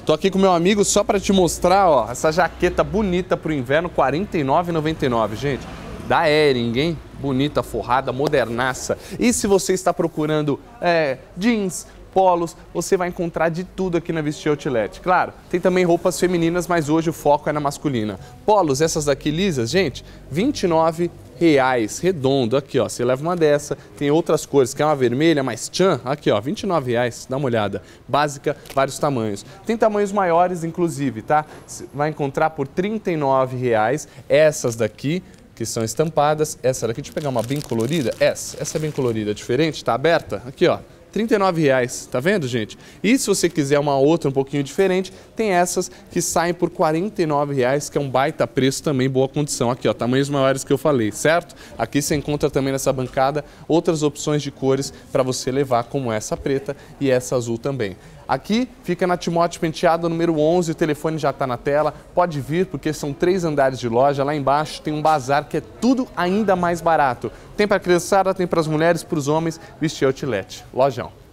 Tô aqui com meu amigo só para te mostrar, ó, essa jaqueta bonita pro inverno, R$ 49,99, gente. Da Hering, hein? Bonita, forrada, modernaça. E se você está procurando jeans, polos, você vai encontrar de tudo aqui na Vestir Outlet. Claro, tem também roupas femininas, mas hoje o foco é na masculina. Polos, essas daqui lisas, gente, R$ 29,00, redondo, aqui ó, você leva uma dessa, tem outras cores, que é uma vermelha, mais tchan, aqui ó, R$ 29,00, dá uma olhada, básica, vários tamanhos. Tem tamanhos maiores, inclusive, tá? Você vai encontrar por R$ 39,00, essas daqui, que são estampadas, essa daqui, deixa eu pegar uma bem colorida, essa é bem colorida, diferente, tá aberta, aqui ó. R$ 39,00, tá vendo, gente? E se você quiser uma outra um pouquinho diferente, tem essas que saem por R$ 49,00, que é um baita preço também, boa condição. Aqui, ó, tamanhos maiores que eu falei, certo? Aqui você encontra também nessa bancada outras opções de cores para você levar, como essa preta e essa azul também. Aqui fica na Timóteo Penteado, número 11, o telefone já está na tela, pode vir porque são 3 andares de loja, lá embaixo tem um bazar que é tudo ainda mais barato. Tem para a criançada, tem para as mulheres, para os homens, Vestir Outlet. Lojão.